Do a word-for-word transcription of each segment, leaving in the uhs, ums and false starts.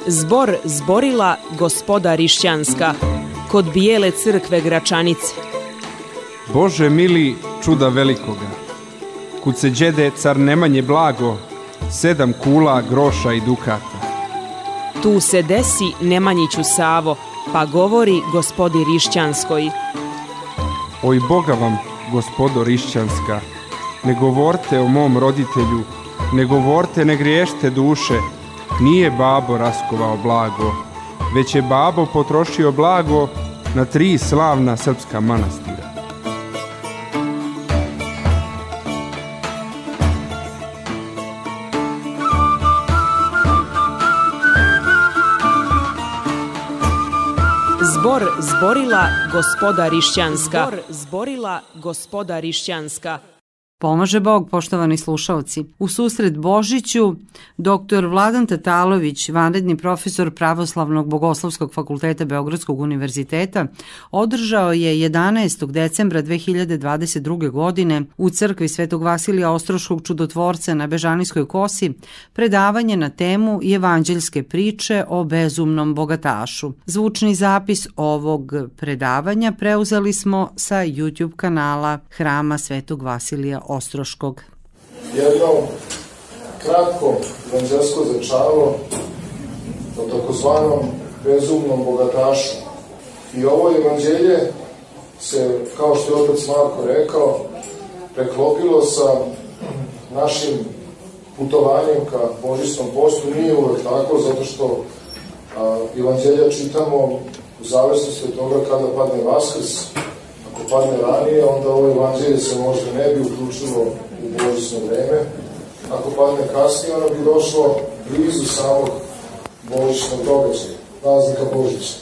Zbor zborila gospoda Rišćanska kod Bijele crkve Gračanice. Bože mili, čuda velikoga, kud se đede car Nemanje blago, sedam kula, groša i dukata. Tu se desi Nemanjiću Savo, pa govori gospodi Rišćanskoj. Oj Boga vam, gospodo Rišćanska, ne govorte o mom roditelju, ne govorte, ne griješte duše, nije babo raskovao blago, već je babo potrošio blago na tri slavna srpska manastira. Zbor zborila gospoda Rišćanska. Zbor zborila gospoda Rišćanska. Pomaže Bog, poštovani slušalci. U susret Božiću, doktor Vladan Tatalović, vanredni profesor Pravoslavnog bogoslovskog fakulteta Beogradskog univerziteta, održao je jedanaestog decembra dve hiljade dvadeset druge. godine u crkvi Svetog Vasilija Ostroškog čudotvorca na Bežanijskoj kosi predavanje na temu evanđeljske priče o bezumnom bogatašu. Zvučni zapis ovog predavanja preuzeli smo sa YouTube kanala Hrama Svetog Vasilija Ostroškog. Jedno kratko evanđelsko začalo o takozvanom bezumnom bogatašu. I ovo evanđelje se, kao što je otac Marko rekao, preklopilo sa našim putovanjem ka Božićnom postu. Nije uvek tako, zato što a, evanđelja čitamo u zavisnosti od toga kada padne Vaskrs. Ako padne ranije, onda ovo evanđelje se možda ne bi uključilo u božićno vreme. Ako padne kasnije, ono bi došlo blizu samog božićnog događaja, praznika Božića.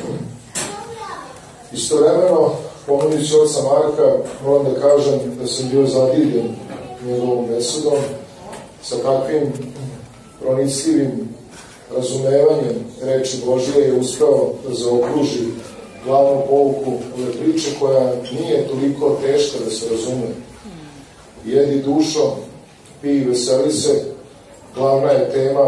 Istovremeno, pomenujući oca Marka, moram da kažem da sam bio zadivljen njegovom besudom, sa kakvim pronicljivim razumevanjem reči Božije je uspeo da zaokruži glavnu pouku ove priče, koja nije toliko teška da se razume. Jedi dušo, pij i veseli se, glavna je tema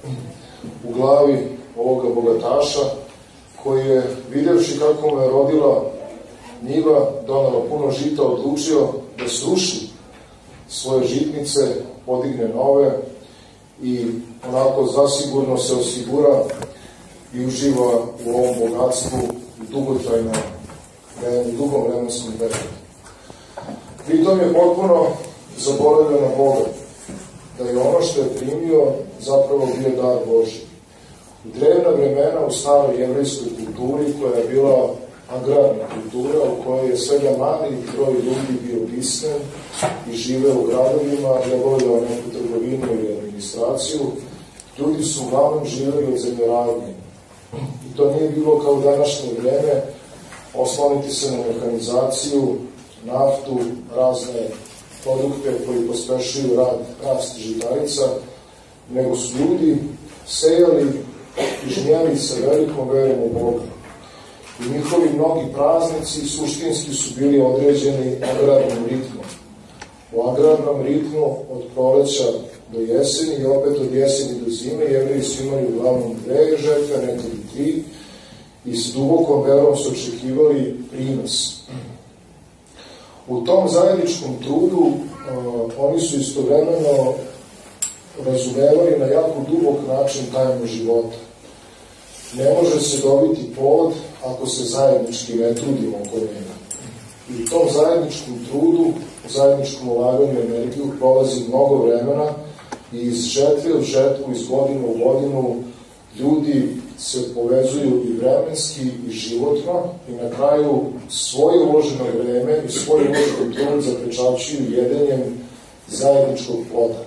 u glavi ovoga bogataša, koji je, videvši kako mu je rodila njiva, donala puno žita, odlučio da sruši svoje žitnice, podigne nove i onako zasigurno se osigura i uživa u ovom bogatstvu dugotrajno, u dugom vremenskom periodu. Pritom je potpuno zaboravio na Boga, da je ono što je primio zapravo bio dar Božji. U drevna vremena, u staroj jevrejskoj kulturi, koja je bila agrarna kultura, u kojoj je svega mali broj ljudi bio pismen i žive u gradovima, ne obavljao neku trgovinu ili administraciju, ljudi su uglavnom živeli od zemljoradnje. I to nije bilo kao današnje vreme osloniti se na mehanizaciju, naftu, razne produkte koji pospešuju rad, rast žitarica, nego su ljudi sejali i žnjeli sa velikom verom u Boga. I njihovi mnogi praznici suštinski su bili određeni agrarnom ritmom. U agrarnom ritmu od proleća do jeseni i opet od jeseni do zime Jevreji su imali uglavnom dve žetve, nekad i tri, i s dubokom verom su očekivali prinos. U tom zajedničkom trudu uh, oni su istovremeno razumevali na jako dubok način tajnu života. Ne može se dobiti plod ako se zajednički ne trudimo oko njega. I u tom zajedničkom trudu, zajedničkom ulaganju energiju prolazi mnogo vremena i iz žetve u žetvu, iz godinu u godinu ljudi se povezuju i vremenski i životno i na kraju svoje uloženo vreme i svoj uložen trud zapečaćuju jedenjem zajedničkog ploda.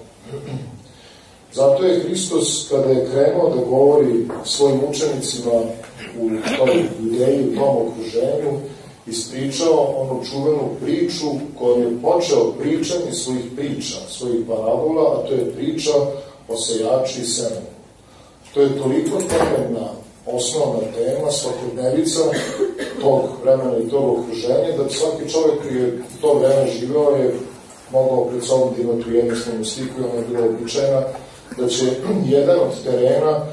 Zato je Hristos, kada je krenuo da govori svojim učenicima u toj ideji, u tom okruženju, ispričao onu čuvenu priču kojom je počeo pričanje svojih priča, svojih parabola, a to je priča o sejači i semenu. To je toliko temeljna, osnovna tema, svakodnevica tog vremena i tog okruženja, da svaki čovjek koji je to vreme živeo je mogao pred sobom da ima tu jednostavnu sliku i ona je bila običajna, da će jedan od terena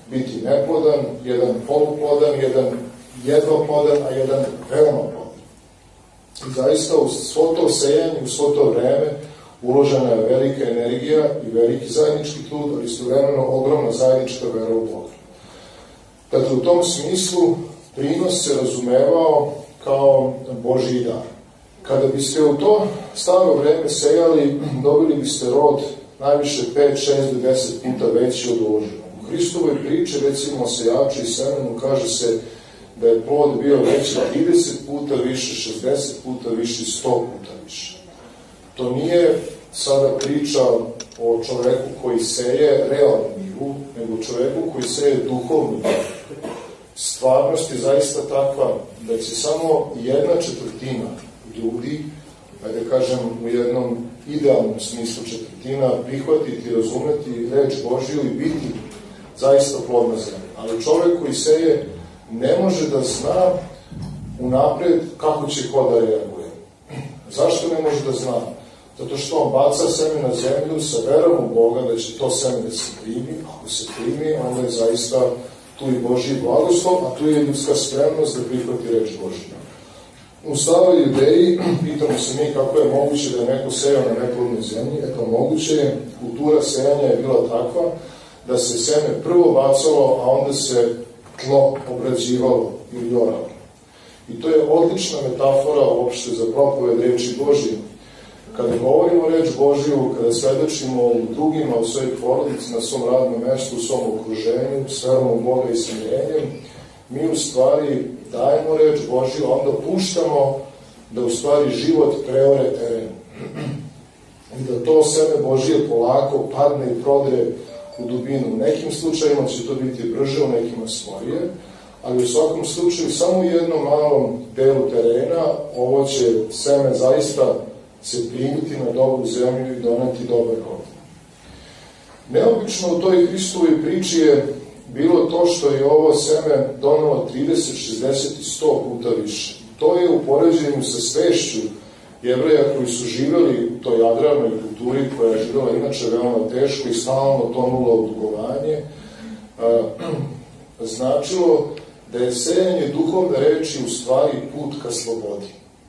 biti neplodan, jedan poluplodan, jedan jednoplodan, a jedan veoma plodan. I zaista u svo to sejanje, u svo to vreme uložena je velika energija i veliki zajednički trud, ali istovremeno ogromna zajednička vera u Boga. Dakle, u tom smislu prinos se razumevao kao Božji dar. Kada biste u to staro vreme sejali, dobili biste rod najviše pet, šest do deset puta veći od uloženog. U Hristovoj priči, recimo o sejaču i semenu, kaže se da je plod bio veći trideset puta više, šezdeset puta više, sto puta više. To nije sada priča o čoveku koji seje realnu miru, nego o čoveku koji seje duhovnu miru. Stvarnost je zaista takva da će samo jedna četvrtina ljudi, da kažem u jednom idealnom smislu četvrtina, prihvatiti, razumeti reč Božiju i biti zaista plodna zemlja. Ali čovek koji seje ne može da zna unapred kako će ko da reaguje. Zašto ne može da zna? Zato što on baca seme na zemlju sa verom u Boga da će to seme da se primi. Ako se primi, onda je zaista tu i Božji blagoslov, a tu je ljudska spremnost da prihvati reč Božja. U staroj Judeji pitamo se mi kako je moguće da je neko sejao na neplodnoj zemlji. Eto, moguće je, kultura sejanja je bila takva da se seme prvo bacalo, a onda se tlo obrađivalo ili oralo. I to je odlična metafora uopšte za propoved reči Božje. Kada govorimo reč Božju, kada svedočimo u drugima, u svojoj porodici, na svom radnom mestu, u svom okruženju, s verom u Boga i smirenjem, mi u stvari dajemo reč Božju, a onda puštamo da u stvari život preore teren. I da to seme Božje polako padne i prodre u dubinu. U nekim slučajima će to biti brže, u nekima sporije, ali u svakom slučaju samo u jednom malom delu terena ovo će seme zaista se primiti na dobru zemlju i doneti dobar rod. Neobično u toj Hristovoj priči je bilo to što je ovo seme donelo trideset, šezdeset i sto puta više. To je u poređenju sa svešću Jevreja koji su živeli u toj agrarnoj kulturi koja je živela inače veoma teško i stalno tonula u dugovanje, značilo da je sejanje duhovne reči u stvari put ka slobodi.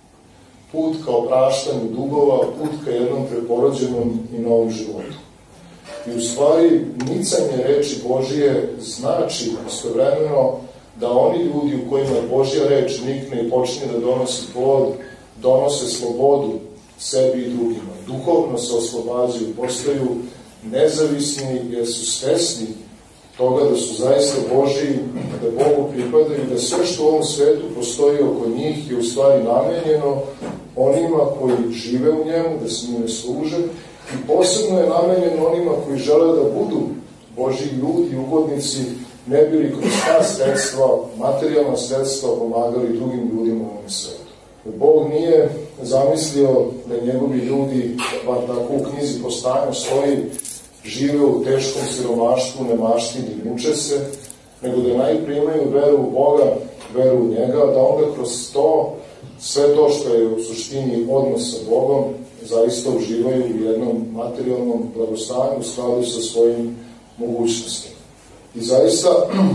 Put ka opraštanju dugova, put ka jednom preporođenom i novom životu. I u stvari nicanje reči Božije znači istovremeno da oni ljudi u kojima Božja reč nikne i počne da donosi plod, donose slobodu sebi i drugima. Duhovno se oslobađaju, postaju nezavisni jer su svesni toga da su zaista Božiji, da Bogu pripadaju, da sve što u ovom svetu postoji oko njih je u stvari namenjeno onima koji žive u njemu, da se njime služe, i posebno je namenjeno onima koji žele da budu Božji ljudi, ugodnici, ne bili kroz ta sredstva, materijalna sredstva pomagali drugim ljudima u ovom svetu. Bog nije zamislio da njegovi ljudi, bar tako u knjizi Postanja stoji, žive u teškom siromaštvu, nemaštini i muče se, nego da najprije imaju veru u Boga, veru u njega, da onda kroz to, sve to što je u suštini odnos sa Bogom, zaista uživaju u jednom materijalnom blagostanju u skladu sa svojim mogućnostima. I zaista,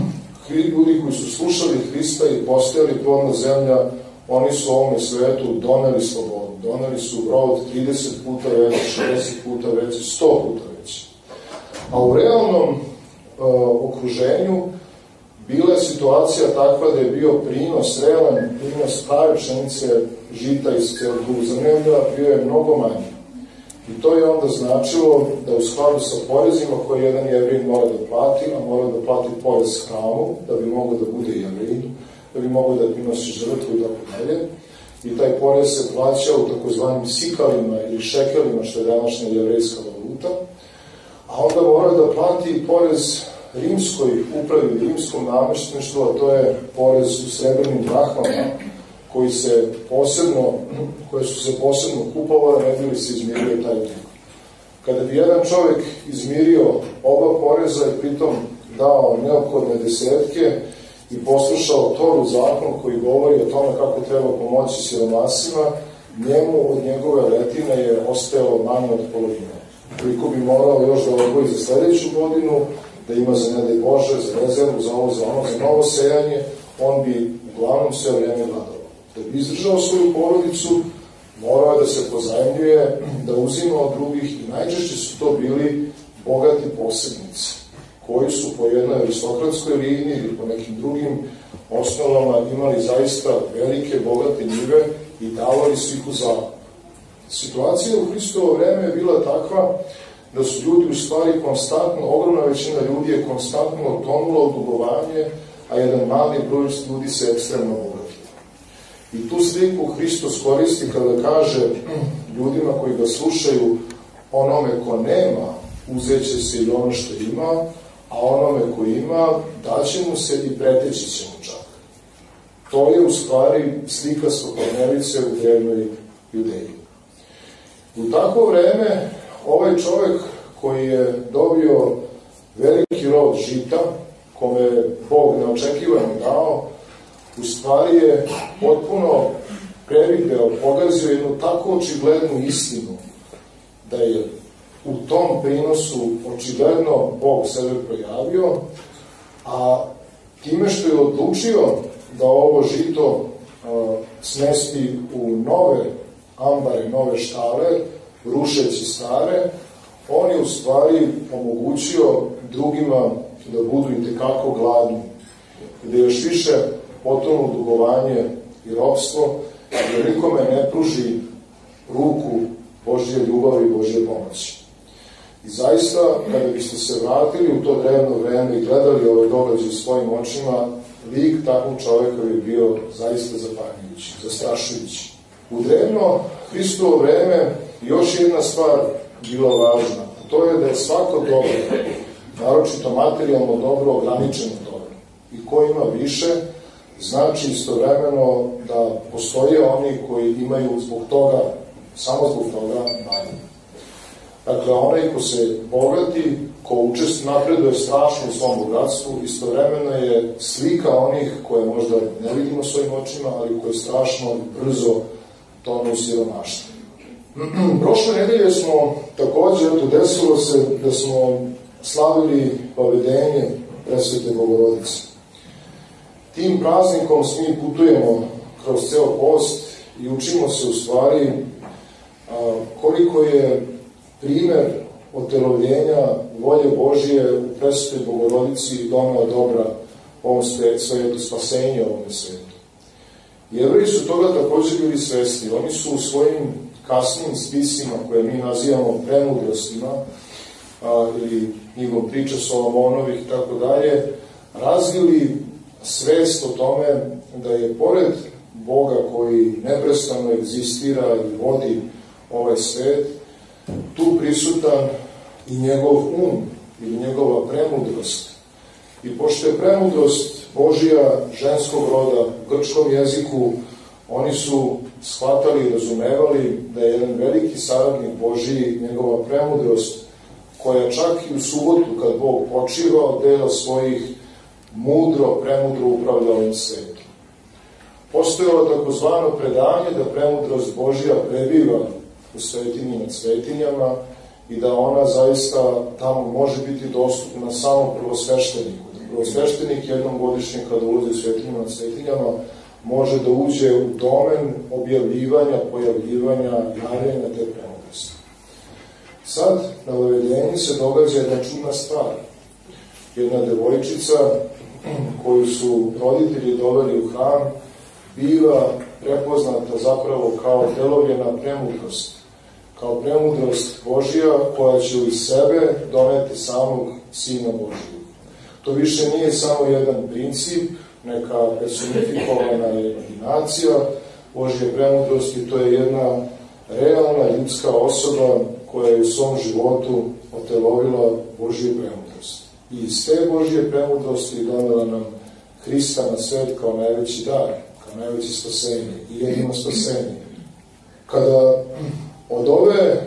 ljudi koji su slušali Hrista i postajali plodna zemlja, oni su u ovome svetu doneli slobodu, doneli su rod trideset puta veći, šezdeset puta veći, sto puta veći. A u realnom uh, okruženju bila je situacija takva da je bio prinos, realan prinos prave pšenice, žita iz celog zemlja, bio je mnogo manji. I to je onda značilo da u skladu sa porezima koje jedan Jevrin mora da plati, a mora da plati porez hramu, da bi mogao da bude Jevrin, da bi mogao da prinosi žrtvu i tako dalje. I taj porez se plaća u takozvanim sikalima ili šekelima, što je današnja jevrejska valuta, a onda mora da plati porez rimskoj upravi, rimskom namješteništvu, a to je porez u srebrnim drahmama, koji se posebno, koje su se posebno kupovale, ne bi li se izmirio taj dug. Kada bi jedan čovjek izmirio oba poreza i pritom dao neophodne desetke i poslušao Toru zakon koji govori o tome kako treba pomoći siromasima, njemu od njegove letine je ostajalo manje od polovine. Koliko bi morao još da odvoji za sledeću godinu da ima za ne daj Bože, za rezervu, za ovo, za ono, za novo sejanje, on bi uglavnom sve vreme gladao. Da bi izdržao svoju porodicu, morao je da se pozajmljuje, da uzima od drugih i najčešće su to bili bogati posebnici, koji su po jednoj aristokratskoj liniji ili po nekim drugim osnovama imali zaista velike, bogate njive i davali svih u zakup. Situacija u Hristovo vreme je bila takva da su ljudi u stvari konstantno, ogromna većina ljudi je konstantno tonula u dugovanje, a jedan mali broj ljudi se ekstremno bogatio. I tu sliku Hristos koristi kada kaže ljudima koji ga slušaju, onome ko nema, uzeće se i ono što ima, a onome ko ima, daće mu se i preteći će mu čak. To je u stvari slika svakodnevice u drevnoj Judeji. U takvo vreme ovaj čovek koji je dobio veliki rod žita, kome je Bog neočekivano dao, u stvari je potpuno prevideo, pogazio jednu tako očiglednu istinu, da je u tom prinosu očigledno Bog sebe projavio, a time što je odlučio da ovo žito a, smesti u nove ambare, nove štale, rušeći stare, on je u stvari omogućio drugima da budu itekako gladni, da još više potonu dugovanje i ropstvo, da nikome ne pruži ruku Božje ljubavi i Božje pomoći. I zaista, kada biste se vratili u to drevno vreme i gledali ove događaje svojim očima, lik takvog čoveka bi bio zaista zapanjujući, zastrašujući. U drevno Hristovo vreme još jedna stvar bila važna, to je da je svako dobro, naročito materijalno dobro, ograničeno dobro. I ko ima više, znači istovremeno da postoje oni koji imaju zbog toga, samo zbog toga manje. Dakle, onaj ko se bogati, ko učest napreduje strašno u svom bogatstvu, istovremeno je slika onih koje možda ne vidimo svojim očima, ali koje strašno brzo tonu u siromaštvu. Prošle nedelje smo također, to desilo se da smo slavili vavedenje Presvete Bogorodice. Tim praznikom mi putujemo kroz ceo post i učimo se u stvari a, koliko je primer otelovljenja volje Božije u Presvetoj Bogorodici donela dobra ovom svetu, spasenje ovom svetu. Jevreji su toga također bili svesni. Oni su u svojim kasnim spisima, koje mi nazivamo premudrostima, a, ili knjigom priča Solomonovih i tako dalje, razvili svest o tome da je pored Boga koji neprestano egzistira i vodi ovaj svet, tu prisutan i njegov um ili njegova premudrost. I pošto je premudrost Božija ženskog roda u grčkom jeziku, oni su shvatali i razumevali da je jedan veliki saradnik Božiji njegova premudrost, koja čak i u subotu kad Bog počiva od dela svojih mudro, premudro upravlja ovim svetom. Postojalo takozvano predanje da premudrost Božija prebiva u svetinji nad svetinjama i da ona zaista tamo može biti dostupna samo prvosvešteniku. Prvosveštenik jednom godišnje kada ulazi u svetinju nad svetinjama može da uđe u domen objavljivanja, pojavljivanja, javljanja te premudrosti. Sad, na vavedenju se događa jedna čudna stvar. Jedna devojčica koju su roditelji doveli u hram biva prepoznata zapravo kao telovljena premudrost, kao premudrost Božija koja će iz sebe doneti samog Sina Božijeg. To više nije samo jedan princip, neka personifikovana imaginacija Božje premudrosti, to je jedna realna ljudska osoba koja je u svom životu otelovila Božju premudrost. I iz te Božje premudrosti donela nam Hrista na svet kao najveći dar, kao najveće spasenje i jedino spasenje. Kada od ove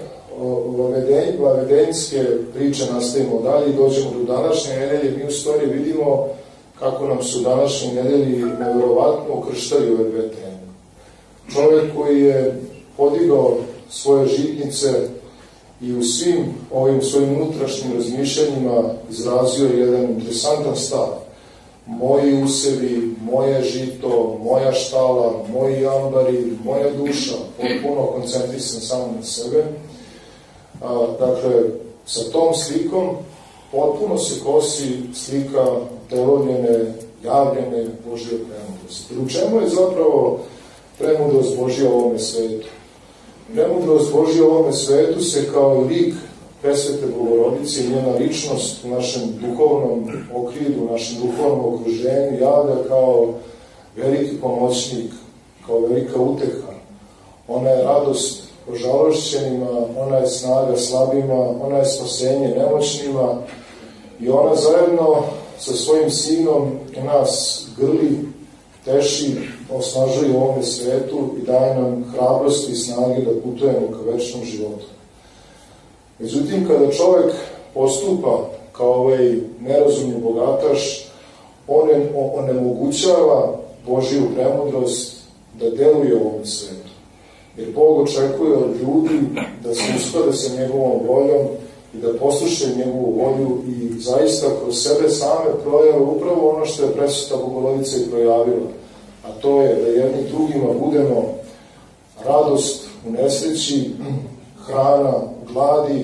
vavedenjske priče nastavimo dalje i dođemo do današnje nedelje, mi u stvari vidimo kako nam su današnje nedelji neverovatno ukrštali ove dve teme. Čovjek koji je podigao svoje žitnice i u svim ovim svojim unutrašnjim razmišljanjima izrazio jedan interesantan stav. Moji usevi, moje žito, moja štala, moji ambari, moja duša, potpuno koncentrisan samo na sebe. A, dakle, sa tom slikom potpuno se kosi slika telovljene, javljene Božje premudrosti. U čemu je zapravo premudrost Božja u ovome svetu? Premudrost Božja u ovome svetu se kao lik Presvete Bogorodice i njena ličnost u našem duhovnom okridu, u našem duhovnom okruženju javlja kao veliki pomoćnik, kao velika uteha. Ona je radost ožalošćenima, ona je snaga slabima, ona je spasenje nemoćnima i ona zajedno sa svojim sinom nas grli, teši, osnažuje u ovome svetu i daje nam hrabrosti i snage da putujemo ka večnom životu. Međutim, kada čovek postupa kao ovaj nerazumni bogataš, on onemogućava Božiju premudrost da deluje u ovom svetu. Jer Bog očekuje od ljudi da se usklade sa njegovom voljom i da poslušaju njegovu volju i zaista kroz sebe same projave upravo ono što je Presveta Bogorodica i projavila, a to je da jedni drugima budemo radost u nesreći, hrana u gladi,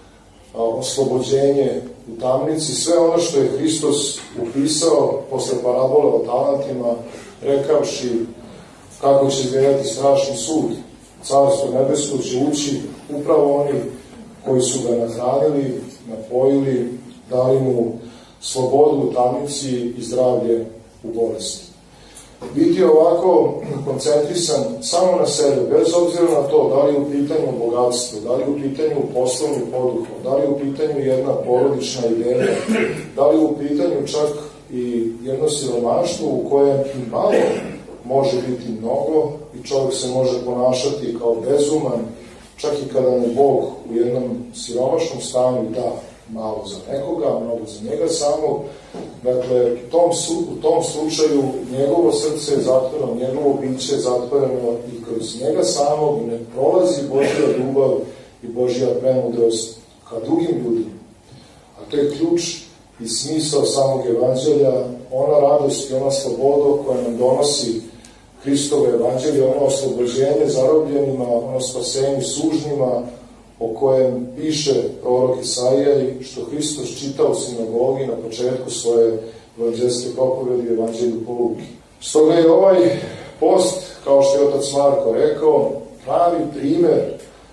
oslobođenje u tamnici, sve ono što je Hristos upisao posle parabole o talentima, rekavši kako će izgledati strašni sud. Carstvo nebesko će ući upravo oni koji su ga nahranili, napojili, dali mu slobodu u tamnici i zdravlje u bolesti. Biti ovako koncentrisan samo na sebe, bez obzira na to da li je u pitanju bogatstvo, da li je u pitanju poslovni poduhvat, da li je u pitanju jedna porodična ideja, da li je u pitanju čak i jedno siromaštvo u kojem i malo može biti mnogo i čovjek se može ponašati kao bezuman, čak i kada mu Bog u jednom siromašnom stanju da malo za nekoga, mnogo za njega samog. Dakle, u tom, u tom slučaju njegovo srce je zatvoreno, njegovo biće je zatvoreno i kroz njega samog ne prolazi Božja ljubav i Božja premudrost ka drugim ljudima. A to je ključ i smisao samog evanđelja, ona radost i ona sloboda koja nam donosi Hristovo evanđelje, ono oslobođenje zarobljenima, ono spasenje sužnjima, o kojem piše prorok Isaija i što Hristos čita u sinagogi na početku svoje evanđelske propovedi u Evanđelju po Luki. Stoga je ovaj post, kao što je otac Marko rekao, pravi primer,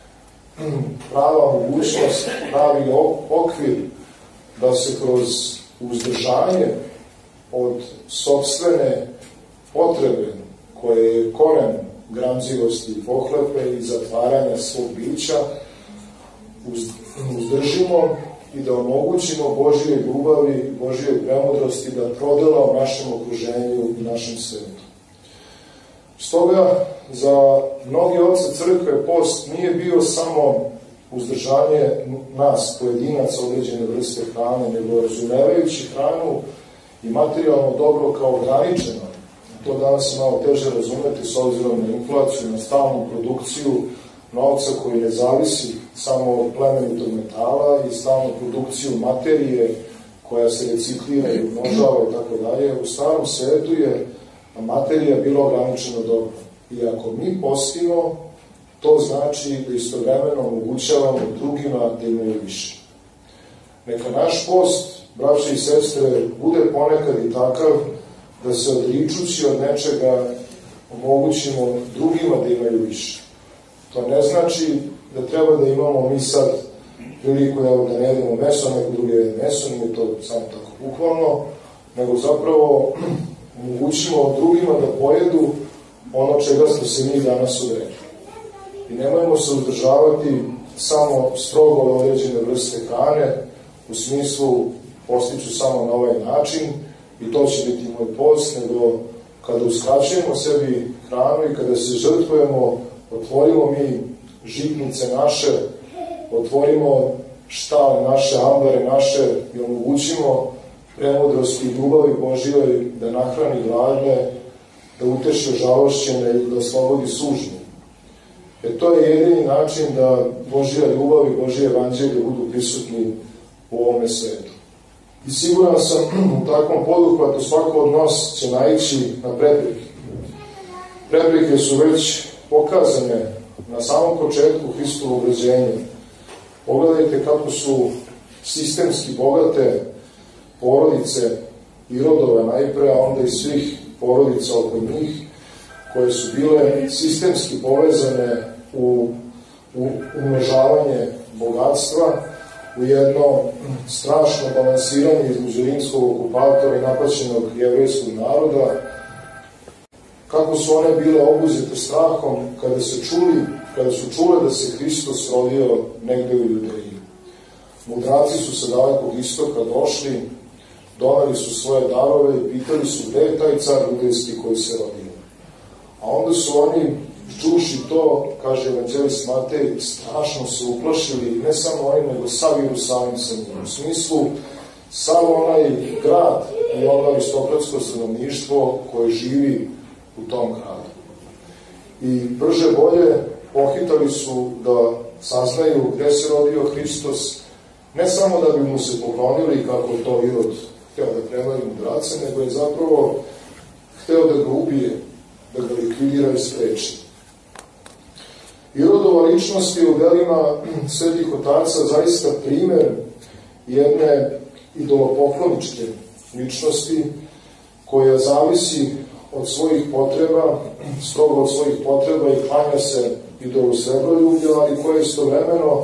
prava mogućnost, pravi okvir da se kroz uzdržanje od sopstvene potrebe koje je koren gramzivosti i pohlepe i zatvaranja svog bića uzdržimo i da omogućimo Božje ljubavi, Božje premudrosti da prodela u našem okruženju i našem svetu. Stoga, za mnogi oce crkve post nije bio samo uzdržanje nas, pojedinaca, određene vrste hrane, nego razumevajući hranu i materijalno dobro kao ograničeno. To danas je malo teže razumeti s obzirom na inflaciju, na stalnu produkciju novca koji ne zavisi samo od plemenitog metala i stalnu produkciju materije koja se reciklira i umnožava i tako dalje. U starom svetu je materija bila ograničeno dobro. I ako mi postimo, to znači da istovremeno omogućavamo drugima da imaju više. Neka naš post, braće i sestre, bude ponekad i takav da se odričući od nečega omogućimo drugima da imaju više. To ne znači da treba da imamo mi sad priliku da ne jedemo meso, neko drugi jede meso, nije to samo tako bukvalno, nego zapravo omogućimo drugima da pojedu ono čega smo se mi danas odrekli. I nemojmo se uzdržavati samo strogo određene vrste hrane, u smislu postiću samo na ovaj način i to će biti moj post, nego kada uskraćujemo sebi hranu i kada se žrtvujemo, otvorimo mi žitnice naše, otvorimo štale naše, ambare naše i omogućimo premudrosti i ljubavi Božjoj da nahrani gladne, da uteši ožalošćene i da oslobodi sužnje. Jer to je jedini način da Božja ljubav i Božje evanđelje budu prisutni u ovome svetu. I siguran sam u takvom poduhvatu svako od nas će naići na prepreke. Prepreke su već pokazane na samom početku Hristovog rođenja. Pogledajte kako su sistemski bogate porodice Irodove najpre, a onda i svih porodica oko njih, koje su bile sistemski povezane u, u umnožavanje bogatstva, u jedno strašno balansiranje između rimskog okupatora i napaćenog jevrejskog naroda, kako su one bile obuzete strahom kada se čuli, kada su čule da se Hristos rodio negde u Judeji. Mudraci su sa dalekog istoka došli, donali su svoje darove i pitali su gde je taj car judejski koji se rodio. A onda su oni, čuši to, kaže evanđelist Matej, strašno se uplašili, ne samo oni, nego sav Jerusalim sa njim. U smislu, sav onaj grad i ono aristokratsko stanovništvo koje živi u tom gradu. I brže bolje pohitali su da saznaju gde se rodio Hristos, ne samo da bi mu se poklonili, kako je to Irod hteo da prevari mudrace, nego je zapravo hteo da ga ubije, da ga likvidira i spreči. Irodova ličnost je u delima svetih otaca zaista primer jedne idolopokloničke ličnosti koja zavisi od svojih potreba, strogo od svojih potreba i klanja se idolu srebroljublja, ali koja istovremeno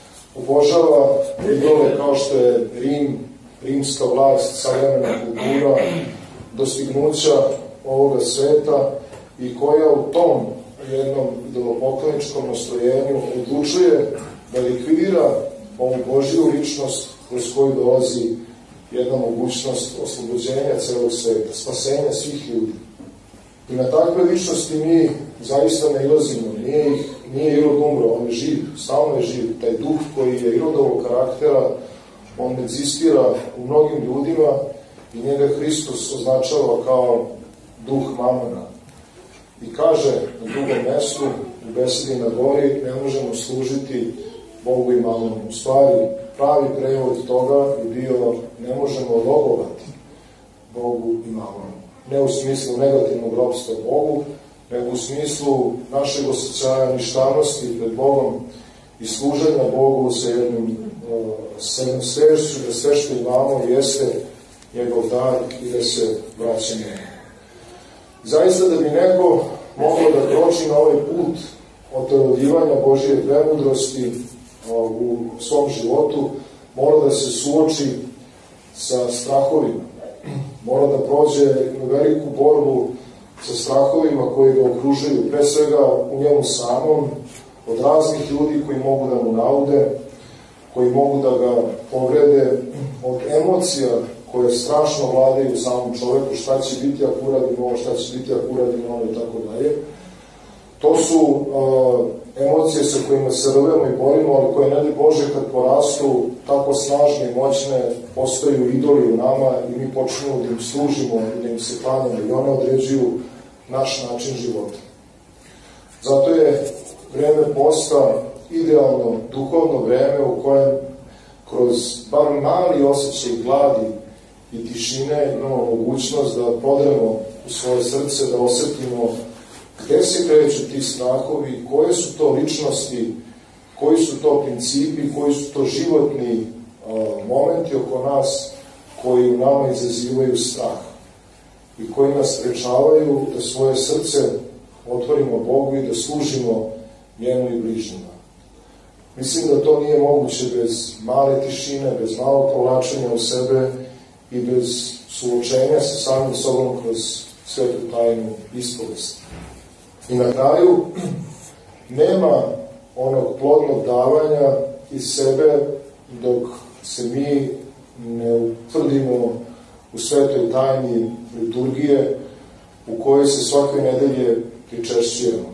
obožava idole kao što je Rim, rimska vlast, savremena kultura, dostignuća ovoga sveta i koja u tom jednom idolopokloničkom nastrojenju odlučuje da likvidira ovu Božiju ličnost kroz koju dolazi jedna mogućnost oslobođenja celog sveta, spasenja svih ljudi. I na takve ličnosti mi zaista ne ilazimo, nije, ih, nije Irod umro, on je živ, stalno je živ. Taj duh koji je Irodovog karaktera, on egzistira u mnogim ljudima i njega Hristos označava kao duh Mamona. I kaže na drugom mestu, u besedi na gori, ne možemo služiti Bogu i Mamonu. U stvari, pravi prevod toga je bio ne možemo rogovati Bogu i Mamonu. Ne u smislu negativnog ropstva Bogu, nego u smislu našeg osjećaja ništavnosti pred Bogom i služenja Bogu sa jednom svešću, da sve što imamo jeste njegov dar i da se vraća njemu. Zaista da bi neko moglo da kroči na ovaj put oterodivanja Božije premudrosti u svom životu, mora da se suoči sa strahovima. Mora da prođe jednu veliku borbu sa strahovima koji ga okružuju, pre svega u njemu samom, od raznih ljudi koji mogu da mu naude, koji mogu da ga povrede, od emocija koje strašno vladaju u samom čoveku, šta će biti ako uradim ovo, šta će biti ako uradim ovo i tako dalje. To su uh, emocije sa kojima se rvemo i borimo, ali koje, ne daj Bože, kad porastu tako snažne i moćne, postaju idoli u nama i mi počnemo da im služimo i da im se klanjamo i one određuju naš način života. Zato je vreme posta idealno duhovno vreme u kojem kroz bar mali osjećaj gladi i tišine imamo mogućnost da prodremo u svoje srce, da osetimo gde se kreću ti strahovi, koje su to ličnosti, koji su to principi, koji su to životni uh, momenti oko nas koji u nama izazivaju strah i koji nas sprečavaju da svoje srce otvorimo Bogu i da služimo njemu i bližnjima. Mislim da to nije moguće bez male tišine, bez malog povlačenja u sebe i bez suočenja sa samim sobom kroz svetu tajnu ispovesti. I na kraju, nema onog plodnog davanja iz sebe dok se mi ne utvrdimo u svetoj tajni liturgije u kojoj se svake nedelje pričešćujemo.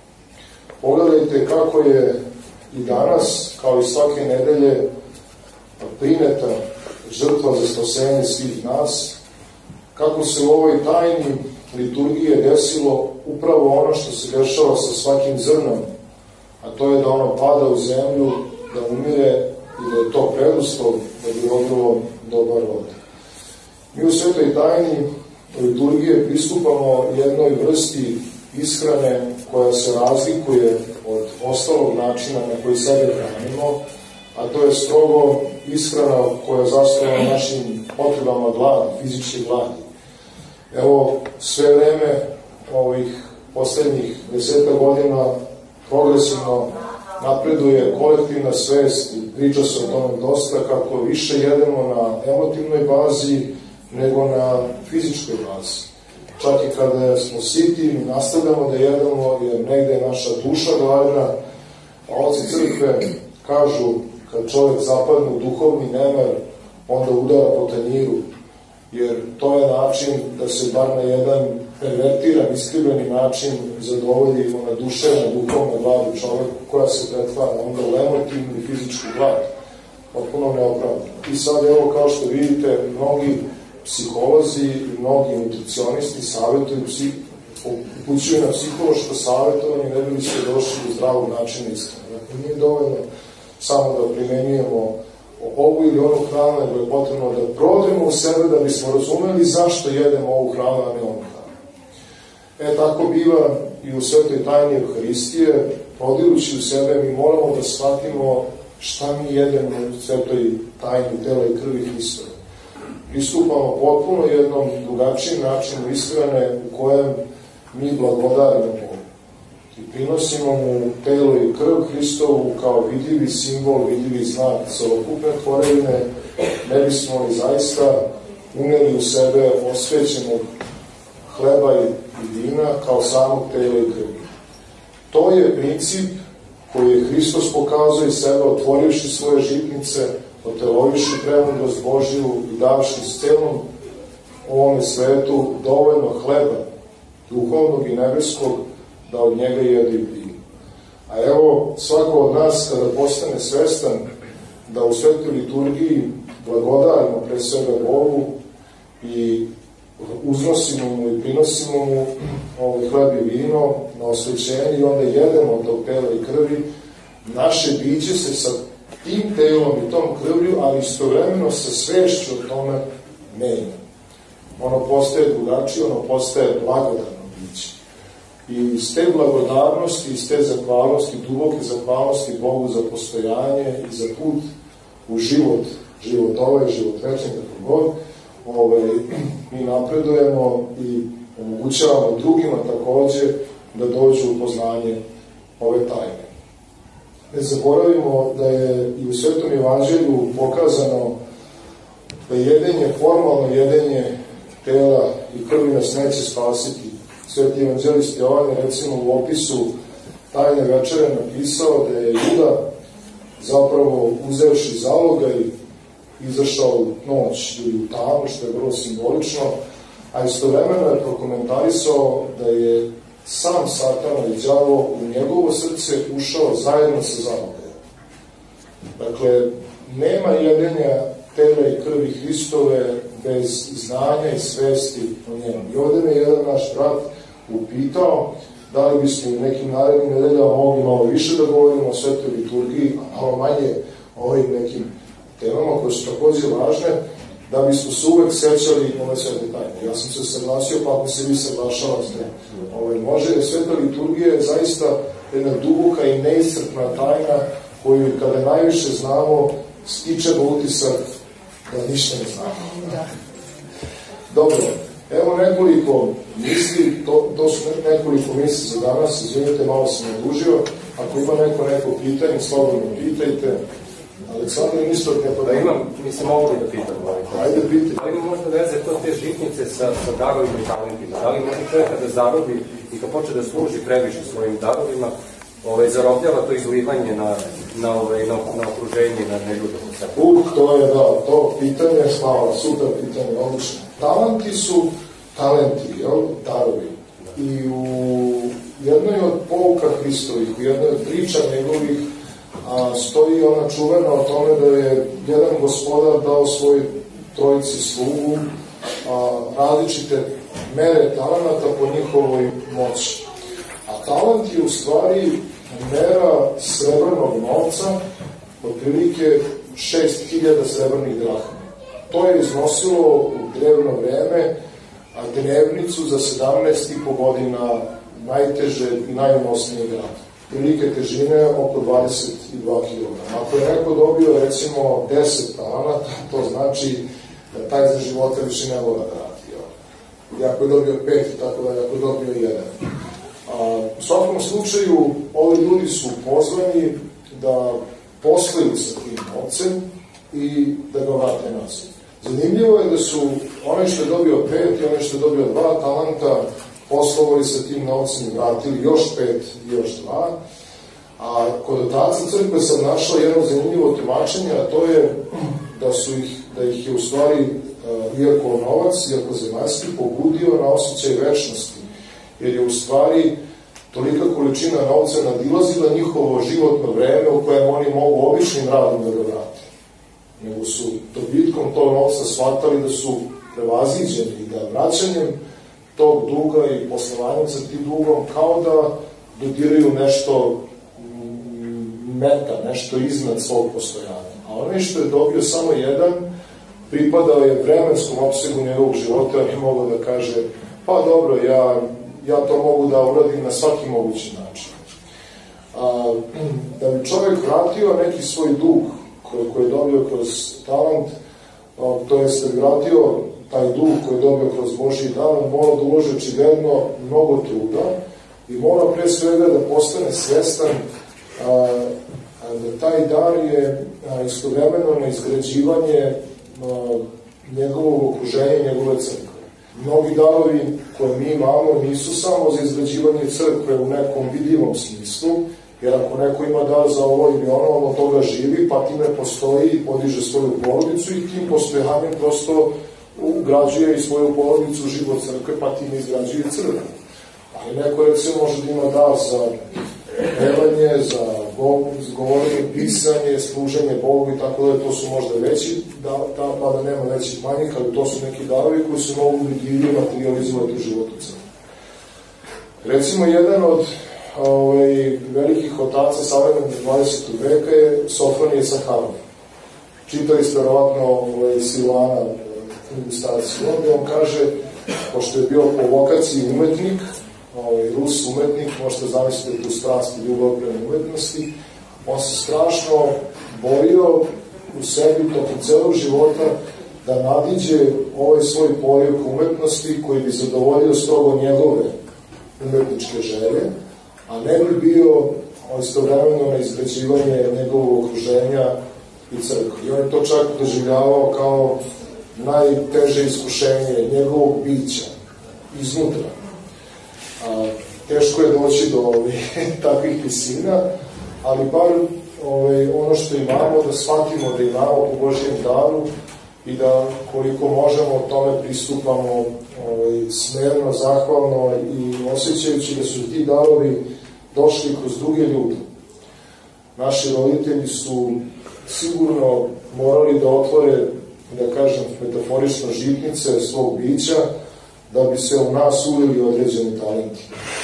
Pogledajte kako je i danas, kao i svake nedelje, prineta žrtva za spasenje svih nas, kako se u ovoj tajni liturgije desilo upravo ono što se dešava sa svakim zrnom a to je da ono pada u zemlju, da umire i da je to preduslov da bi rodilo dobar rod. Mi u Svetoj tajni liturgije pristupamo jednoj vrsti ishrane koja se razlikuje od ostalog načina na koji sebe hranimo, a to je strogo ishrana koja je zasnovana našim potrebama gladi, fizičke gladi. Evo, sve vreme ovih poslednjih deseta godina progresivno napreduje kolektivna svest i priča se o tome dosta, kako više jedemo na emotivnoj bazi nego na fizičkoj bazi. Čak i kada smo siti, mi nastavljamo da jedemo jer negde je naša duša gladna, a oci crkve kažu kad čovjek zapadne u duhovni nemar, onda udara po tanjiru, jer to je način da se bar na jedan pervertiran, iskrivljeni način zadovolji ona duševna, duhovna glad u čoveku koja se pretvara onda u emotivnu i fizičku glad, potpuno neopravdano. I sad evo, kao što vidite, mnogi psiholozi i mnogi nutricionisti savjetuju, upućuju na psihološko savjetovanje, ne bi li ste došli do zdravog načina ishrane. Dakle, nije dovoljno samo da primenjujemo ovu ili onu hranu, nego je potrebno da prodremo u sebe da bismo razumeli zašto jedemo ovu hranu, a ne onu hranu. E, tako biva i u Svetoj tajni Euharistije, prodirući u sebe, mi moramo da shvatimo šta mi jedemo u Svetoj tajni tela i krvi Hristove. Pristupamo potpuno jednom drugačijim načinu ishrane u kojem mi blagodarimo Bogu i prinosimo mu telo i krv Hristovu kao vidljivi simbol, vidljivi znak celokupne tvorevine, ne bismo li zaista uneli u sebe osvećenog hleba i vina kao samog tela i krvi. To je princip koji je Hristos pokazao i sebe otvorivši svoje žitnice, otelovivši premudrost Božju i davši s celom ovome svetu dovoljno hleba, duhovnog i nebeskog, da od njega jedu i piju. A evo, svako od nas kada postane svestan da u svetoj liturgiji blagodarimo pre svega Bogu i uznosimo mu i prinosimo mu ovaj hleb i vino na osvećenje i onda jedemo od tog tela i krvi, naše biće se sa tim telom i tom krvlju, ali istovremeno sa svešću o tome menja. Ono postaje drugačije, ono postaje blagodarno biće. I iz te blagodarnosti, iz te zahvalnosti, duboke zahvalnosti Bogu za postojanje i za put u život, život ovaj, život večni, kako god, ovaj, mi napredujemo i omogućavamo drugima takođe da dođu u poznanje ove tajne. Ne zaboravimo da je i u Svetom evanđelju pokazano da jedenje, formalno jedenje tela i krvi nas neće spasiti. Sveti evanđelist Jovan je recimo u opisu tajne večere napisao da je Juda zapravo uzevši zaloga i izašao u noć ili u tamu, što je vrlo simbolično, a istovremeno je prokomentarisao da je sam Satana i đavo u njegovo srce ušao zajedno sa zalogajom. Dakle, nema jedenja tela i krvi Hristove bez znanja i svesti o njemu. I ovde me jedan naš brat upitao da li bismo u nekim narednim nedeljama mogli malo više da govorimo o svetoj liturgiji, a malo manje o ovim nekim temama koje su takođe važne, da bismo se uvek sećali ove svete tajne. Ja sam se saglasio, pa ako se vi saglašavate, ovaj, može, jer sveta liturgija je zaista jedna duboka i neiscrpna tajna koju kada najviše znamo, stičemo utisak da ništa ne znamo. Da. Dobro, evo nekoliko misli, to, to su nekoliko misli za danas, izvinite, malo sam odužio, ako ima neko neko pitanje, slobodno pitajte. Aleksandar, ništa od nepo... Da imam, mislim, mogu li da pitam? Ajde, pitaj. Da ima možda veze to te žitnice sa, sa darovima i talentima? Da li može čovjek kada zarobi i kad počne da služi previše svojim darovima, ovaj, zarobljava to izlivanje na, na, ovaj, na, na okruženje, na neljude? Uh, to je, da, to pitanje, hvala, super pitanje, odlično. Talenti su talenti, jel, darovi. I u jednoj od pouka Hristovih, u jednoj od priča njegovih, a stoji ona čuvena o tome da je jedan gospodar dao svoj trojici slugu a, različite mere talenata po njihovoj moći. A talent je u stvari mera srebrnog novca otprilike šest hiljada srebrnih drahmi. To je iznosilo u drevno vreme dnevnicu za sedamnaest i po godina najteže i najunosnije grada. Prilike težine oko dvadeset dva kilograma. Ako je neko dobio recimo deset talanata, to znači da taj za života više ne mora da radi. I ako je dobio pet, tako da ako je dobio jedan. A, u svakom slučaju, ovi ljudi su pozvani da posluju sa tim novcem i da ga vrate nazad. Zanimljivo je da su onaj što je dobio pet i onaj što je dobio dva talanta poslovali sa tim novcem i vratili još pet i još dva. A kod otaca crkve sam našla jedno zanimljivo tumačenje, a to je da, su ih, da ih je u stvari, iako novac, iako zemaljski, pobudio na osjećaj večnosti. Jer je u stvari tolika količina novca nadilazila njihovo životno vreme u kojem oni mogu običnim radom da ga vrate. Nego su dobitkom tog novca shvatali da su prevaziđeni i da vraćanjem tog duga i poslovanjem sa tim dugom kao da dodiraju nešto meta, nešto iznad svog postojanja. A onaj što je dobio samo jedan, pripadao je vremenskom opsegu njegovog života, on je mogao da kaže, pa dobro, ja, ja to mogu da uradim na svaki mogući način. A, da bi čovjek vratio neki svoj dug koji, koji je dobio kroz talent, a, to jest da bi vratio taj dug koji je dobio kroz Božji dan, on mora da uloži očigledno mnogo truda i mora pre svega da postane svestan a, da taj dar je istovremeno na izgrađivanje njegovog okruženja, njegove crkve. Mnogi darovi koje mi imamo nisu samo za izgrađivanje crkve u nekom vidljivom smislu, jer ako neko ima dar za ovo ili ono, on od toga živi, pa time postoji i podiže svoju porodicu i tim postojanjem prosto ugrađuje i svoju porodicu u život crkve, pa time izgrađuje crkvu. Ali neko recimo može da ima dar za pevanje, za govorenje, pisanje, služenje Bogu i tako da, to su možda veći, da, da, mada nema većih manjih, ali to su neki darovi koji se mogu vidljivo materializovati u životu crkve. Recimo, jedan od ovaj, velikih otaca savremenog dvadesetog veka je Sofronije Saharov. Čitali ste verovatno ovaj, Silvana, knjigu Stara Silvan, gde on kaže, pošto je bio po vokaciji umetnik, ovaj, Rus umetnik, možete zamisliti tu strast i ljubav prema umetnosti, on se strašno borio u sebi tokom celog života da nadiđe ovaj svoj poriv umetnosti koji bi zadovoljio strogo njegove umetničke želje, a ne bi bio istovremeno na izgrađivanje njegovog okruženja i crkve. I on je to čak doživljavao kao najteže iskušenje njegovog bića iznutra. A, teško je doći do ovih, takvih visina, ali bar ovaj, ono što imamo, da shvatimo da imamo po Božjem daru i da koliko možemo tome pristupamo ovaj, smerno, zahvalno i osjećajući da su ti darovi došli kroz druge ljude. Naši roditelji su sigurno morali da otvore, da kažem metaforično, žitnice svog bića da bi se u nas ulili određeni talenti.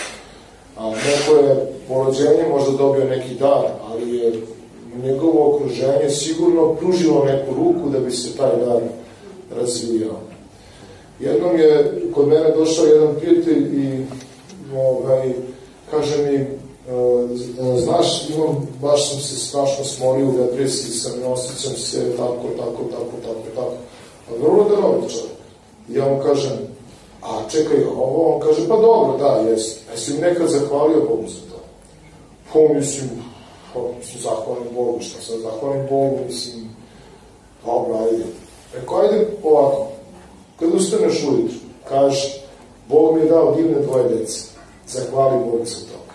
A neko je po rođenju možda dobio neki dar, ali je njegovo okruženje sigurno pružilo neku ruku da bi se taj dar razvijao. Jednom je kod mene došao jedan prijatelj i ovaj, kaže mi, e, znaš, imam, baš sam se strašno smorio u depresiji, sam ne osjećam se tako, tako, tako, tako, tako. A vrlo darovit čovjek. I ja mu kažem, a čekaj, ovo, on kaže, pa dobro, da, jesi. Jesi li nekad zahvalio Bogu za to? Pa mislim, pa mislim, zahvalim Bogu, šta sam zahvalim Bogu, mislim, dobro, ajde. Eko, ajde ovako, kad ustaneš ujutru, kaži, Bog mi je dao divne dvoje dece, zahvali Bogu za to.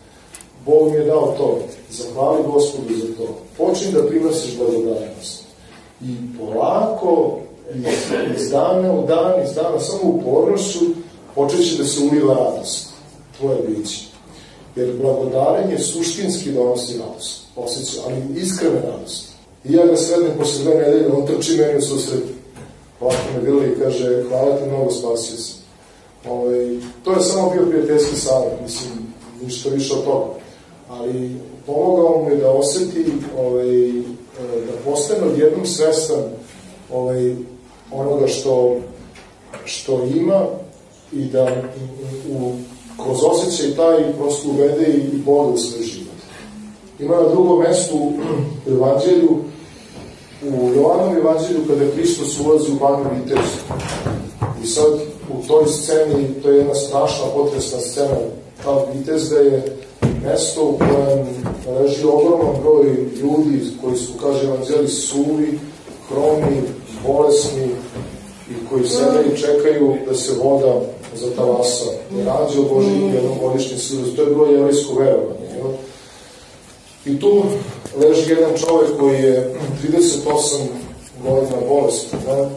Bog mi je dao to, zahvali Gospodu za to. Počni da prinosiš blagodarnost. I polako, iz dana u dan, iz dana samo upornošću, počeće da se uliva radost, tvoje biće. Jer blagodarenje suštinski donosi radost, osjeća, ali iskrene radost. I ja ga sretnem posle dve nedelje, on trči meni u susret, ovako me bilo i kaže, hvala te mnogo, spasio sam. Ove, to je samo bio prijateljski savjet, mislim, ništa više od toga. ali pomogao mu je da oseti, ovaj, da postane odjednom svestan ovaj, onoga što, što ima i da u, kroz osjećaj taj prosto uvede i Boga u svoj život. Ima na drugom mestu u Evanđelju, u Jovanom Evanđelju, kada Hristos ulazi u Banju Vitezu. I sad u toj sceni, to je jedna strašna, potresna scena, ta Vitezda je mesto u kojem leži ogroman broj ljudi koji su, kaže Evanđelji, suvi, hromi, bolesni i koji sede i čekaju da se voda zatalasa. I rađe o Boži jednom godišnji silu. To je bilo jevrijsko verovanje. I tu leži jedan čovek koji je trideset osam godina bolestan. Ne?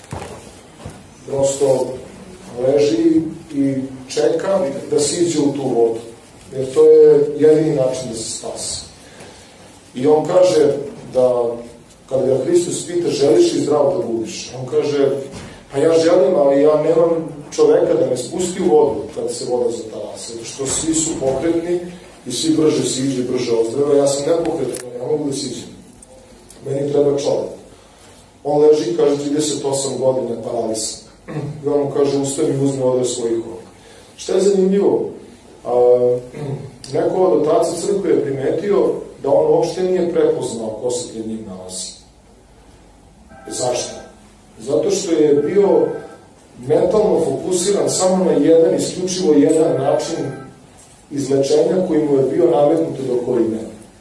Prosto leži i čeka da siđe u tu vodu. Jer to je jedini način da se spasi. I on kaže da, kada ga Hristos pita, želiš li zdrav da budiš? On kaže, pa ja želim, ali ja nemam čoveka da me spusti u vodu kada se voda zatalasa. Zato što svi su pokretni i svi brže siđe, brže ozdrave. Ja sam nepokretan, ne mogu da siđem. Meni treba čovek. On leži, kaže, trideset osam godina paralisan. I on mu kaže, ustavi i uzme odre svojih ruku. Šta je zanimljivo? A, neko od otaca crkve je primetio da on uopšte nije prepoznao ko se pred njim nalazi. Zašto? Zato što je bio mentalno fokusiran samo na jedan, isključivo jedan način izlečenja koji mu je bio nametnut od okoline.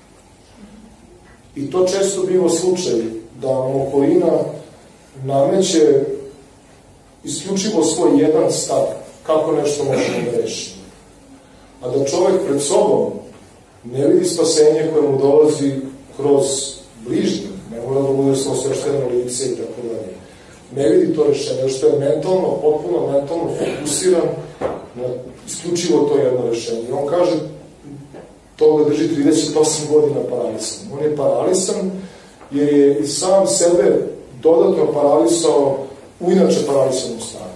I to često biva slučaj da mu okolina nameće isključivo svoj jedan stav kako nešto možemo da reši. A da čovek pred sobom ne vidi spasenje koje mu dolazi kroz bližnjeg, ne mora da bude svoj svešteno lice i tako dalje. Ne vidi to rešenje, što je mentalno, potpuno mentalno fokusiran na isključivo to jedno rešenje. I on kaže, to ga drži trideset osam godina paralisan. On je paralisan jer je i sam sebe dodatno paralisao u inače paralisanom stanju.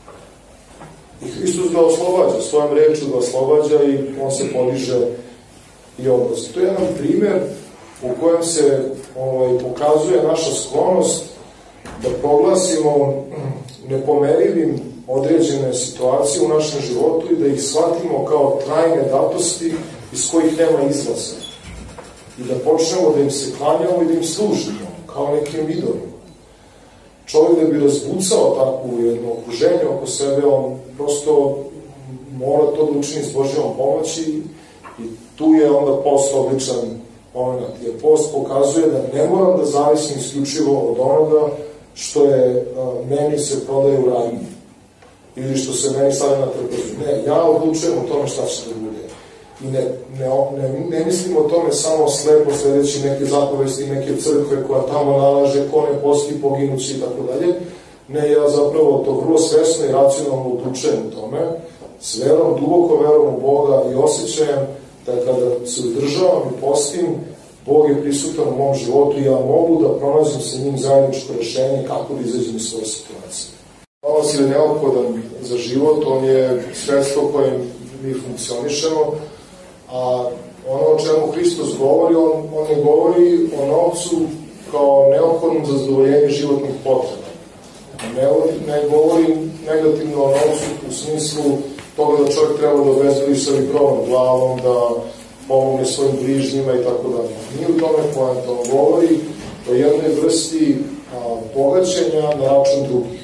I Hristos ga oslobađa, svojom reču ga oslobađa i on se podiže i obrazi. To je jedan primer u kojem se ovaj, pokazuje naša sklonost da proglasimo nepomerivim određene situacije u našem životu i da ih shvatimo kao trajne datosti iz kojih nema izlaza. I da počnemo da im se klanjamo i da im služimo kao nekim idolima. Čovjek da bi razbucao takvu jedno okruženje oko sebe, on prosto mora to da učini s Božjom pomoći i tu je onda post obličan moment. Jer post pokazuje da ne moram da zavisim isključivo od onoga što je a, meni se prodaje u radnji ili što se meni stavlja na trpezu. Ne, ja odlučujem o tome šta će da bude. I ne, ne, ne, ne mislim o tome samo slepo sledeći neke zapovesti, neke crkve koja tamo nalaže ko ne posti, poginući i tako dalje. Ne, ja zapravo to vrlo svesno i racionalno odlučujem u tome, s verom, duboko verom u Boga i osjećajem da kada se udržavam i postim, Bog je prisutan u mom životu i ja mogu da pronađem sa njim zajedničko rešenje kako da izađem iz svoje situacije. Novac je neophodan za život, on je sredstvo kojem mi funkcionišemo, a ono o čemu Hristos govori, on, on ne govori o novcu kao neophodnom za zadovoljenje životnih potreba. Ne, ne govori negativno o novcu u smislu toga da čovjek treba da obezbedi sebi krov nad glavom, da pomogne svojim bližnjima i tako dalje. Nije u tome poenta, on govori o jednoj vrsti a, bogaćenja na račun drugih.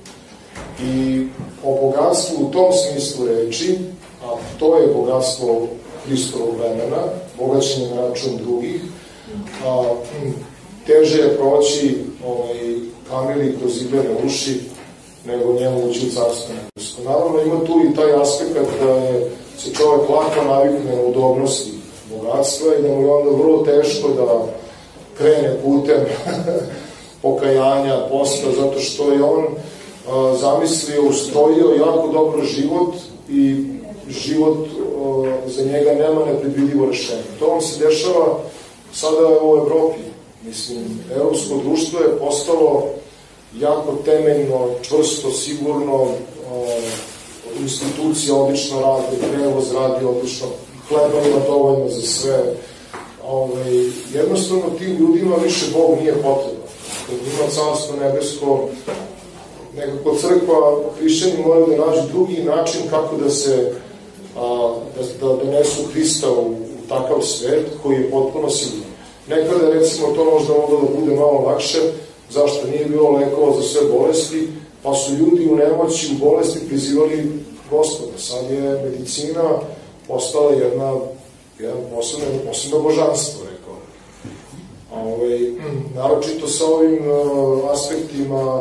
I o bogatstvu u tom smislu reči, a to je bogatstvo Hristovog vremena, bogaćenje na račun drugih, a, teže je proći ovaj, kamili kroz iglene uši nego njemu ući u carstvo nebesko. Naravno ima tu i taj aspekt da je, se čovjek lako navikne na udobnosti bogatstva i da mu je onda vrlo teško da krene putem pokajanja, posta, zato što je on a, zamislio, ustrojio jako dobro život i život a, za njega nema nepredvidivo rešenje. To vam se dešava sada u Evropi. Mislim, evropsko društvo je postalo jako temeljno, čvrsto, sigurno, institucije odlično rade, prevoz radi odlično, hleba ima dovoljno za sve. Ove, jednostavno tim ljudima više Bog nije potreban. Kad ima carstvo nebesko, nekako crkva, hrišćani moraju da nađu drugi način kako da se a, da, da donesu Hrista u, u takav svet koji je potpuno siguran. Nekada, recimo, to možda moglo da bude malo lakše, zašto nije bilo lekova za sve bolesti, pa su ljudi u nemoći, u bolesti prizivali Gospoda. Sad je medicina postala jedna, jedan posebno, posebno božanstvo, rekao. Ove, naročito sa ovim uh, aspektima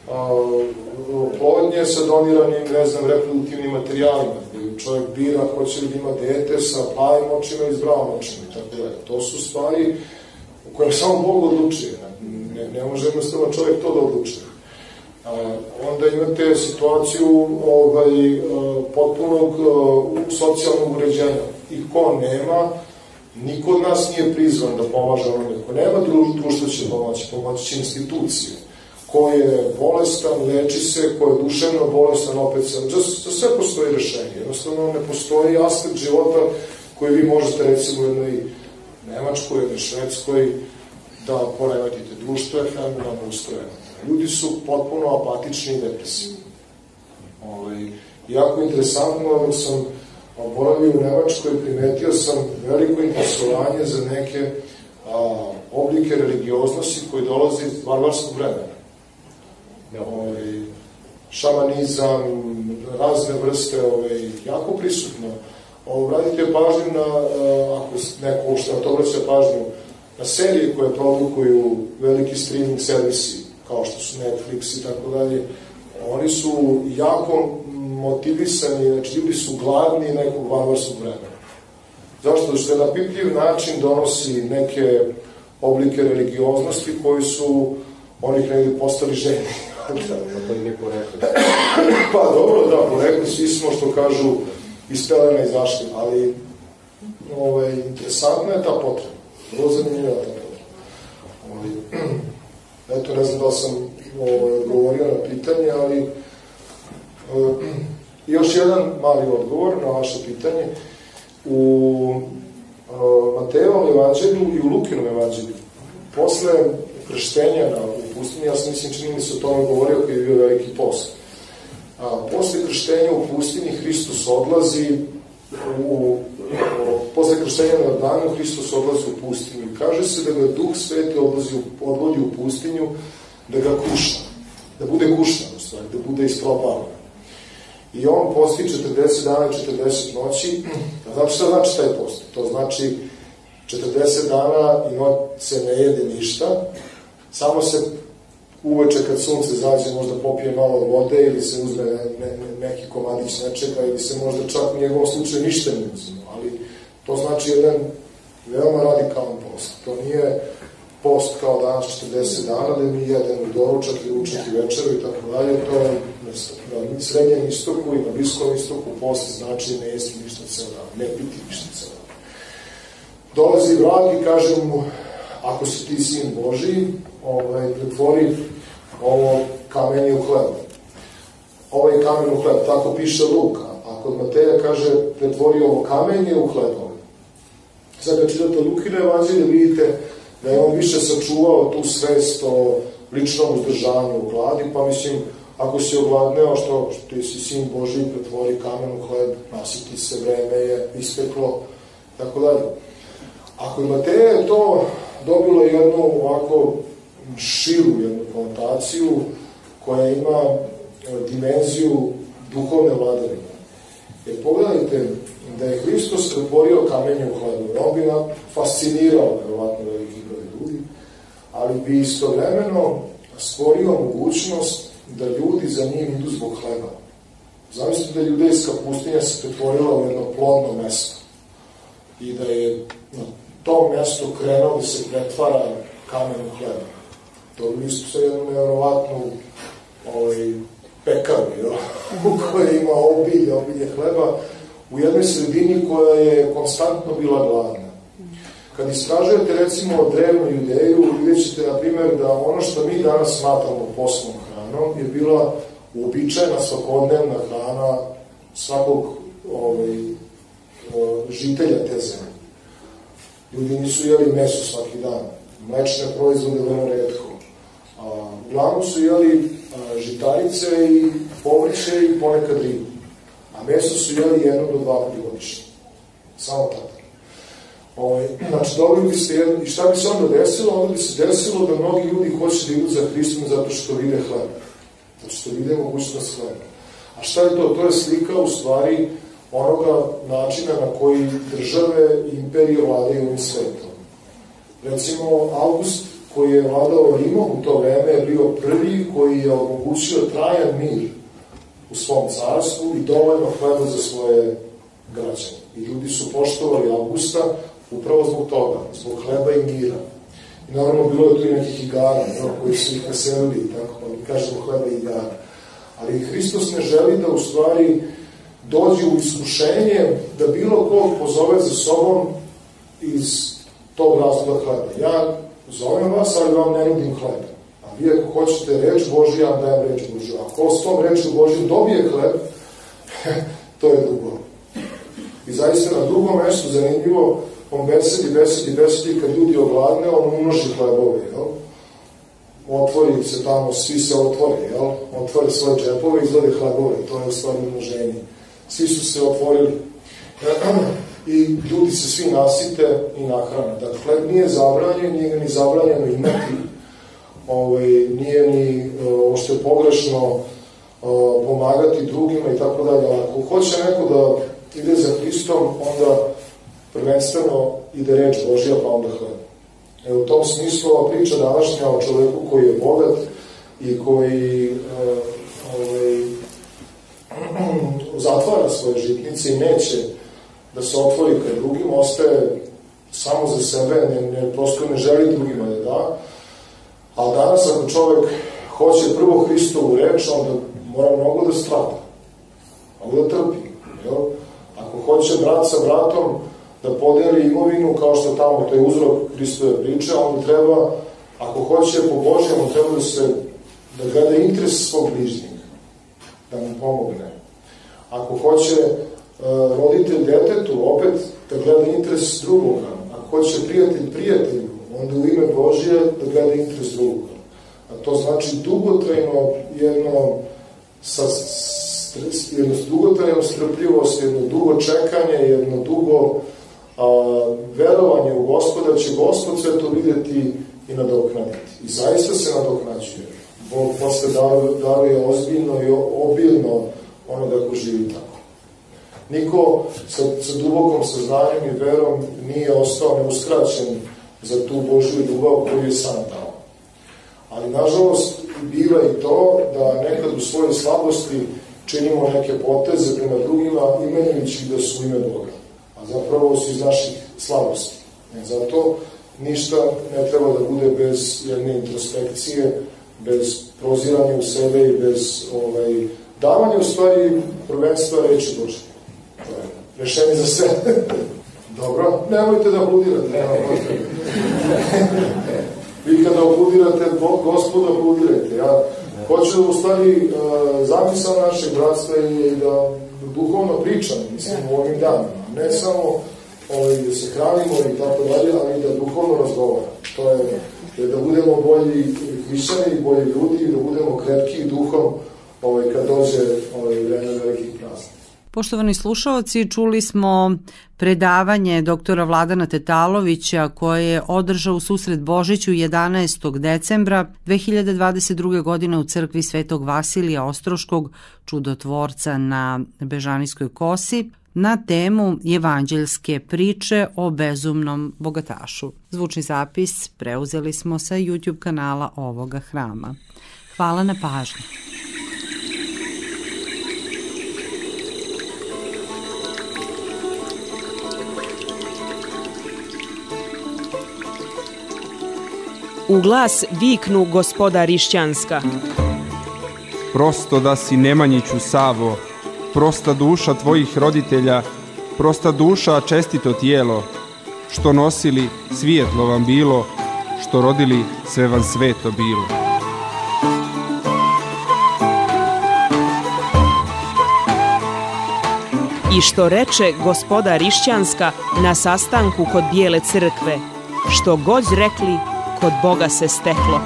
uh, plodnje sa doniranim, ne znam, reproduktivnim materijalima, gde čovjek bira hoće li da ima dete sa plavim očima i zdravom očima i tako dalje. To su stvari u kojem samo Bog odlučuje. Ne, ne može jednostavno čovjek to da odlučuje. A, onda imate situaciju ovaj, potpunog socijalnog uređenja. I ko nema, niko od nas nije prizvan da pomaže onome. Ko nema, društvo će pomoći, pomoći će institucije. Ko je bolestan, leči se, ko je duševno bolestan, opet se... Za, za sve postoji rešenje. Jednostavno ne postoji aspekt života koji vi možete, recimo, u jednoj Nemačkoj, jednoj Švedskoj, da poremetite. Društvo je fenomenalno ustrojeno. Ljudi su potpuno apatični i depresivni. Ovaj, jako interesantno, dok sam boravio u Nemačkoj, primetio sam veliko interesovanje za neke a, oblike religioznosti koji dolaze iz varvarskog vremena. Ovaj, šamanizam, razne vrste, ovaj, jako prisutno. Obratite pažnju na, ako neko uopšte na to obraća pažnju, na serije koje produkuju veliki streaming servisi, kao što su Netflix i tako dalje, oni su jako motivisani, znači ljudi su gladni nekog varvarskog vremena. Zašto? Zato što je na pipljiv način donosi neke oblike religioznosti koji su onih negdje postali ženi. To im je porekli. Pa dobro, da, porekli, svi smo, što kažu, iz pelena izašli, ali ovaj, interesantna je ta potreba. Vrlo zanimljiva ta potreba. Ovaj, eto, ne znam da sam ovaj, odgovorio na pitanje, ali uh, još jedan mali odgovor na vaše pitanje. U uh, Matejevom evanđelju i u Lukinom evanđelju, posle krštenja na, u pustinji, ja sam mislim čini mi se o tome govorio kad je bio veliki post. A, posle krštenja u pustinji Hristos odlazi u, u posle krštenja na Jordanu Hristos odlazi u pustinju i kaže se da ga Duh Sveti odlazi, odvodi u pustinju da ga kuša, da bude kušan u stvari, da bude isprobavan. I on posti četrdeset dana i četrdeset noći. A znači šta znači taj post? To znači četrdeset dana i noć se ne jede ništa, samo se uveče kad sunce zađe možda popije malo vode ili se uzme ne, ne, neki komadić nečega ili se možda čak u njegovom slučaju ništa ne uzme, ali to znači jedan veoma radikalan post. To nije post kao danas četrdeset dana da mi jedemo doručak i ručak i večeru i tako dalje. To je na srednjem istoku i na bliskom istoku post znači ne jesti ništa ceo dan, ne piti ništa ceo dan. Dolazi vrag i kaže mu, ako si ti sin Božiji, ovaj, pretvori ovo kamenje u hleb. Ovaj kamen u hleb, tako piše Luka. A kod Mateja kaže, pretvori ovo kamenje u hlebove. Sad kad čitate Lukine evanđelje, vidite da je on više sačuvao tu svest o ličnom uzdržanju u gladi, pa mislim, ako si ogladneo što, što ti si sin Božiji, pretvori kamen u hleb, nasiti se, vreme je ispeklo, tako dalje. Ako je Mateja to dobilo jednu ovako širu jednu konotaciju koja ima dimenziju duhovne vladavine. Jer pogledajte da je Hristos pretvorio kamenje u hlebove. On bi nam fascinirao verovatno veliki broj ljudi, ali bi istovremeno stvorio mogućnost da ljudi za njim idu zbog hleba. Zamislite da judejska pustinja se pretvorila u jedno plodno mesto i da je na tom mjestu krenuo da se pretvara kamen u hleba. To bi isto sa jednu nevjerovatnu ovaj, pekaru, u kojoj ima obilje, obilje hleba, u jednoj sredini koja je konstantno bila gladna. Kad istražujete recimo drevnu Judeju, vidjet ćete na primjer da ono što mi danas smatramo posnom hranom je bila uobičajena svakodnevna hrana svakog ovaj, žitelja te zemlje. Ljudi nisu jeli meso svaki dan, mlečne proizvode vrlo retko. A, uglavnom su jeli a, žitarice i povrće i ponekad ribu. A meso su jeli jedno do dva puta godišnje. Samo tada. Ovaj, znači, dobili biste jedno, i šta bi se onda desilo? Onda bi se desilo da mnogi ljudi hoće da idu za Hristom zato što vide hleb. Zato što vide mogućnost hleba. A šta je to? To je slika u stvari onoga načina na koji države i imperije vladaju ovim svetom. Recimo, August, koji je vladao Rimom u to vreme, je bio prvi koji je omogućio trajan mir u svom carstvu i dovoljno hleba za svoje građane. I ljudi su poštovali Augusta upravo zbog toga, zbog hleba i mira. I naravno bilo je tu i nekih igara, no, koji su ih veselili, tako pa mi kažemo hleba i igara. Ali Hristos ne želi da u stvari dođe u iskušenje da bilo kog pozove za sobom iz tog razloga hleba. Ja zovem vas, ali vam ne nudim hleba. A vi ako hoćete reč Božju, ja vam dajem reč Božju. Ako s tom reču Božju dobije hleb, to je drugo. I zaista na drugom mestu, zanimljivo, on besedi, besedi, besedi, kad ljudi ogladne, on umnoži hlebove, jel? Otvori se tamo, svi se otvore, jel? Otvore svoje džepove i izglede hlebove, to je u stvari umnoženje. Svi su se otvorili. I ljudi se svi nasite i nahrane. Dakle, hleb nije zabranjen, nije ga ni zabranjeno imati, ovaj, nije ni ovo što je pogrešno pomagati drugima i tako dalje. Ako hoće neko da ide za Hristom, onda prvenstveno ide reč Božja, pa onda hleb. E, u tom smislu ova priča današnja o čoveku koji je bogat i koji uh, ovaj, zatvara svoje žitnice i neće da se otvori kad drugim, ostaje samo za sebe, ne, ne, prosto ne želi drugima da da. Ali danas ako čovek hoće prvo Hristovu reč, onda mora mnogo da strada, mnogo da trpi. Jel? Ako hoće brat sa bratom da podeli imovinu, kao što tamo, to je uzrok Hristove priče, onda treba, ako hoće po Božjem, on treba da se, da gleda interes svog bližnjeg, da mu pomogne. Ako hoće uh, roditelj detetu, opet da gleda interes drugoga. Ako hoće prijatelj prijatelju, onda u ime Božje da gleda interes drugoga. A to znači dugotrajno jedno sa jedno dugotrajno strpljivost, jedno dugo čekanje, jedno dugo a, verovanje u Gospoda, će Gospod sve to vidjeti i nadoknaditi. I zaista se nadoknađuje. Bog posle daruje ozbiljno i obilno onoga ko živi tako. Niko sa, sa dubokom saznanjem i verom nije ostao neuskraćen za tu Božju ljubav koju je sam dao. Ali, nažalost, biva i to da nekad u svojoj slabosti činimo neke poteze prema drugima, imenujući da su ime Boga. A zapravo su iz naših slabosti. E, zato ništa ne treba da bude bez jedne introspekcije, bez proziranja u sebe i bez ovaj, davanja u stvari prvenstva reči Božje. To je rešenje za sve. Dobro, nemojte da bludirate. Nema potrebe. Vi kada obludirate, Gospoda obludirajte. Ja hoću u stvari zamisao našeg bratstva i da duhovno pričam, mislim, u ovim danima. Ne samo ovaj, da se hranimo i tako dalje, ali da duhovno razgovaramo. To je da budemo bolji hrišćani i bolji ljudi i da budemo krepki duhom ovaj, kad dođe ovaj, vreme velikih praznika. Poštovani slušaoci, čuli smo predavanje doktora Vladana Tatalovića koje je održao u susret Božiću jedanaestog decembra dve hiljade dvadeset druge. godine u crkvi Svetog Vasilija Ostroškog, čudotvorca na Bežanijskoj kosi, na temu evanđeljske priče o bezumnom bogatašu. Zvučni zapis preuzeli smo sa YouTube kanala ovoga hrama. Hvala na pažnji. U glas viknu gospoda Rišćanska. Prosto da si Nemanjiću Savo, prosta duša tvojih roditelja, prosta duša čestito tijelo, što nosili svijetlo vam bilo, što rodili sve vam sveto bilo. I što reče gospoda Rišćanska na sastanku kod Bijele crkve, što god rekli, kod Boga se steklo.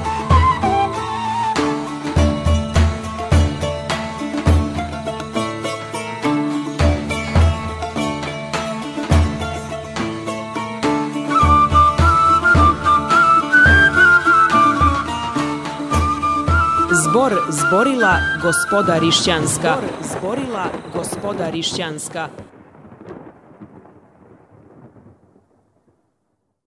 Zbor zborila gospoda Rišćanska. Zbor zborila gospoda Rišćanska.